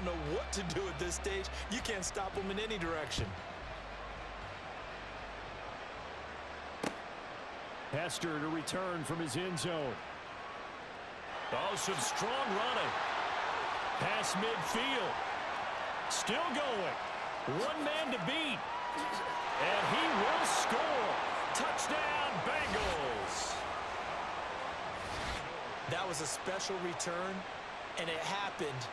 don't know what to do at this stage. You can't stop them in any direction. Hester to return from his end zone. Oh, some strong running. Past midfield. Still going. One man to beat. And he will score. Touchdown, Bengals. That was a special return, and it happened